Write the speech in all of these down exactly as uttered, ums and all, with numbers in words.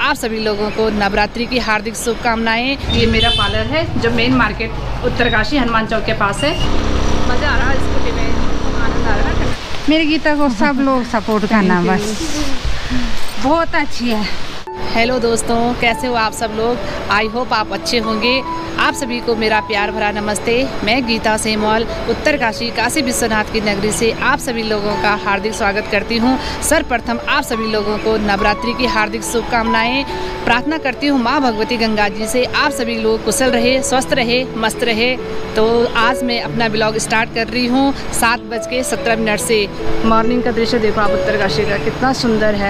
आप सभी लोगों को नवरात्रि की हार्दिक शुभकामनाएं। ये मेरा पार्लर है जो मेन मार्केट उत्तरकाशी हनुमान चौक के पास है। मज़ा आ रहा है स्कूटी में, आनंद आ रहा है। मेरी गीता को सब लोग सपोर्ट करना, बस बहुत अच्छी है। हेलो दोस्तों, कैसे हो आप सब लोग? आई होप आप अच्छे होंगे। आप सभी को मेरा प्यार भरा नमस्ते। मैं गीता सेमवाल उत्तरकाशी काशी विश्वनाथ की नगरी से आप सभी लोगों का हार्दिक स्वागत करती हूं। सर्वप्रथम आप सभी लोगों को नवरात्रि की हार्दिक शुभकामनाएं। प्रार्थना करती हूं मां भगवती गंगा जी से आप सभी लोग कुशल रहे, स्वस्थ रहे, मस्त रहे। तो आज मैं अपना ब्लॉग स्टार्ट कर रही हूँ सात बज के सत्रह मिनट से। मॉर्निंग का दृश्य देखो आप उत्तरकाशी का, कितना सुंदर है।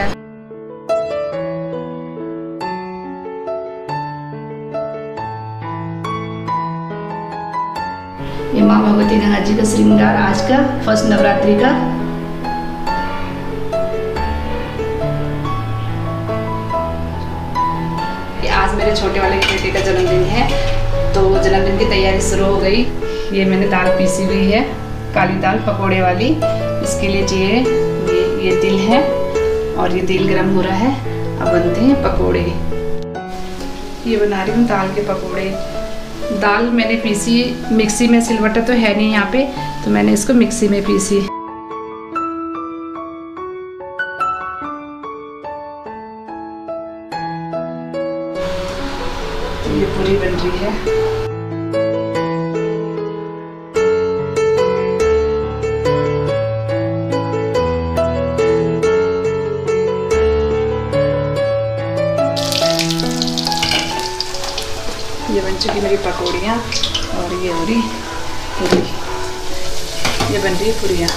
ये माँ भगवती गंगा जी का श्रृंगार आज का फर्स्ट नवरात्रि का। ये आज मेरे छोटे वाले बेटे का जन्मदिन है, तो जन्मदिन की तैयारी शुरू हो गई। ये मैंने दाल पीसी हुई है, काली दाल पकोड़े वाली। इसके लिए चाहिए ये ये तिल है और ये तेल गरम हो रहा है। अब बनते हैं पकोड़े। ये बना रही हूँ दाल के पकोड़े। दाल मैंने पीसी मिक्सी में, सिलबट्टा तो है नहीं यहाँ पे, तो मैंने इसको मिक्सी में पीसी। ये पूरी बन रही है। ये बन चुकी मेरी पकौड़ियाँ और ये हो रही पूरी। ये बन रही है पूरियाँ।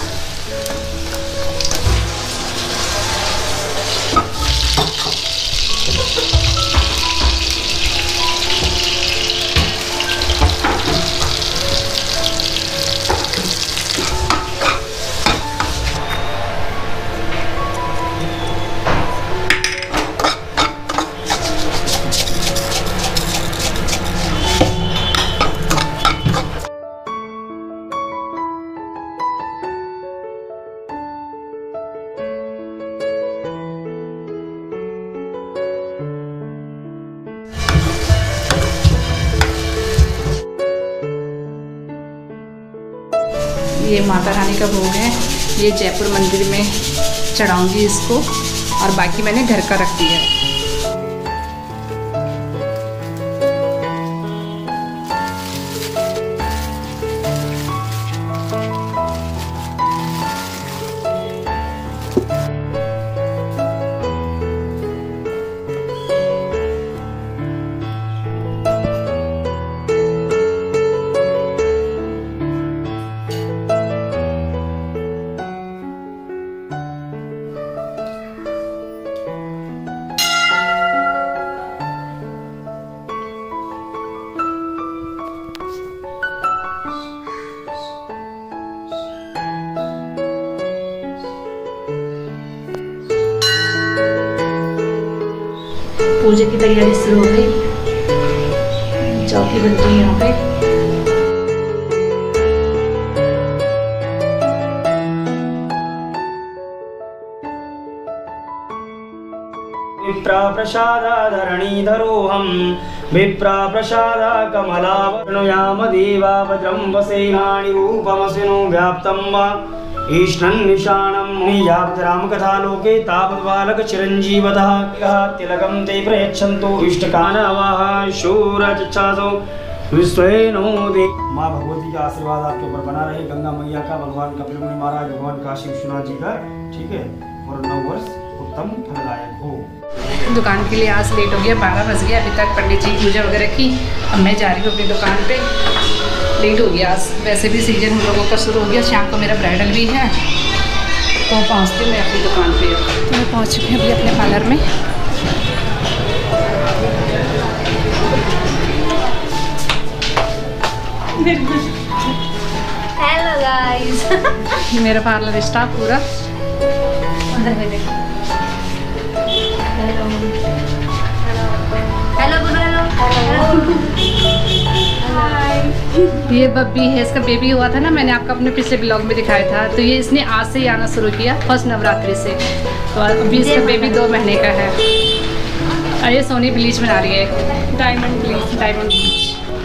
ये माता रानी का भोग है, ये जयपुर मंदिर में चढ़ाऊंगी इसको, और बाकी मैंने घर का रख दिया है। पूजा की तैयारी शुरू हो गई। चौकी बन रही है यहाँ पे। विप्रा प्रसादा धरणीधरोऽहं विप्रा प्रसादा कमलावर्णयाम देवा भद्रं वसेमानि रूपमसिनो व्याप्तं वा ईष्णन्निशानं नियाप्त रामकथा लोके तावत् बालक चिरञ्जीवतः तिलकं ते प्रयच्छन्तु इष्टकानावाः शूरचच्छासो विश्वेनो दे। माँ भगवती का आशीर्वाद आपके ऊपर बना रहे, गंगा मैया का, भगवान कपिल मुनि महाराज, भगवान काशी विश्वनाथ जी का, ठीक है, और नव वर्ष उत्तम फलदायक हो। दुकान के लिए आज लेट हो गया, बारह बज गया। अभी तक पंडित जी की पूजा वगैरह की। अब मैं जा रही हूँ अपनी दुकान पे। लेट हो गया आज, वैसे भी सीजन हम लोगों का शुरू हो गया। शाम को मेरा ब्राइडल भी है, तो पहुँचती हूँ मैं अपनी दुकान पे। तो मैं पहुँच चुकी हूँ अभी अपने पार्लर में। Hello guys. मेरा पार्लर स्टाफ पूरा अंदर में देखो। Hello hello hello hi. ये बब्बी है, इसका बेबी हुआ था ना, मैंने आपको अपने पिछले ब्लॉग में दिखाया था। तो ये इसने आज से ही आना शुरू किया, फर्स्ट नवरात्रि से। तो अभी इसका बेबी दो महीने का है। और ये सोनी ब्लीच बना रही है, डायमंड ब्लीच, डायमंड ब्लीच।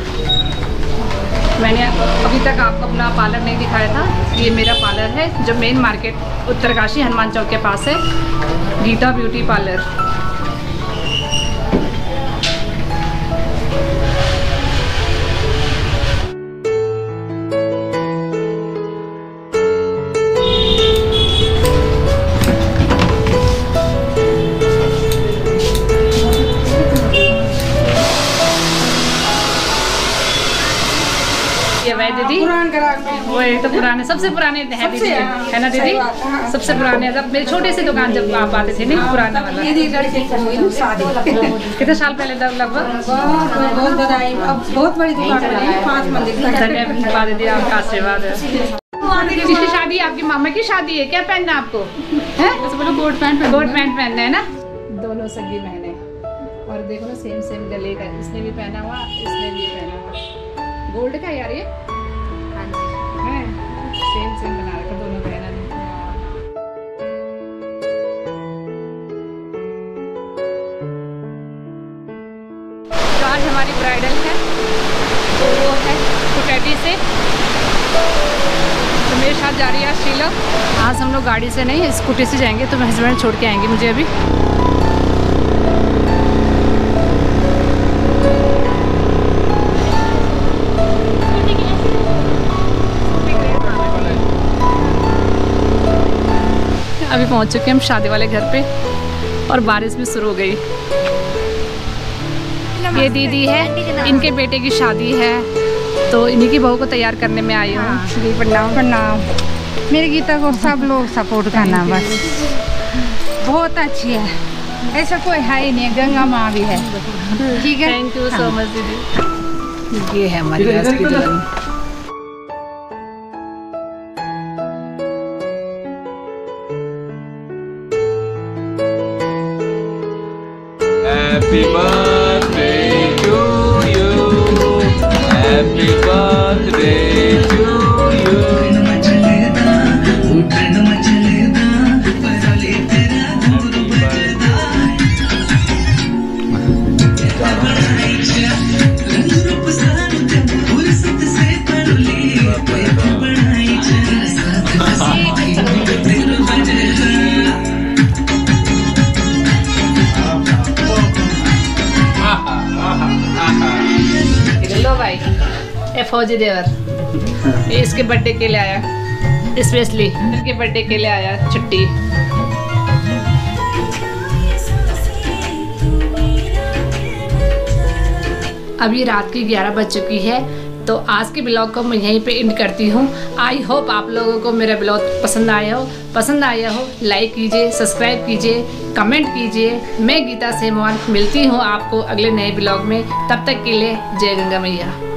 मैंने अभी तक आपको अपना पार्लर नहीं दिखाया था। ये मेरा पार्लर है जो मेन मार्केट उत्तरकाशी हनुमान चौक के पास है, गीता ब्यूटी पार्लर। ये भाई दीदी वही तो पुराने, सबसे पुराने हैं दीदी, है ना दीदी? सबसे पुराने जब मेरी छोटे से दुकान जब आप आते थे, नहीं पुराना वाला। कितने साल पहले लगभग? बहुत बधाई, अब बहुत बड़ी दुकान बनी है, पाँच मंजिल तक। धन्यवाद दीदी, आपका आशीर्वाद है। किसकी शादी? आपकी मामा की शादी है, क्या पहनना है आपको? है बोलो कोट पैंट, कोट पैंट पहनना है ना। दोनों सगी बहने, और देखो ना सेम सेम गले का, इसने भी पहना हुआ, इसने भी पहना हुआ। गोल्ड का यार ये है, सेम सेम बना रखा दोनों बहनों ने। तो आज हमारी ब्राइडल है, तो वो है कुटैटी से, तो मेरे साथ जा रही है शीला। आज हम लोग गाड़ी से नहीं, स्कूटी से जाएंगे, तो मेरे हस्बैंड छोड़ के आएंगे मुझे अभी। अभी पहुंच चुके हैं हम शादी वाले घर पे, और बारिश भी शुरू हो गई। ये दीदी है, इनके बेटे की शादी है, तो इन्हीं की बहू को तैयार करने में आई हूँ। जी प्रणाम प्रणाम। मेरी गीता को सब लोग सपोर्ट करना बस, बहुत अच्छी है, ऐसा कोई है ही नहीं, गंगा माँ भी है। ठीक है, थैंक यू सो मच दीदी। ये है हमारी आज की दुल्हन। Happy birthday to you. Happy birthday to you. लो भाई, ए फौजी देवर, ये इसके बर्थडे के लिए आया, स्पेशली इसके बर्थडे के लिए आया छुट्टी। अभी रात की ग्यारह बज चुकी है, तो आज के ब्लॉग को मैं यहीं पे एंड करती हूँ। आई होप आप लोगों को मेरा ब्लॉग पसंद आया हो पसंद आया हो लाइक कीजिए, सब्सक्राइब कीजिए, कमेंट कीजिए। मैं गीता सेमवाल मिलती हूँ आपको अगले नए ब्लॉग में। तब तक के लिए जय गंगा मैया।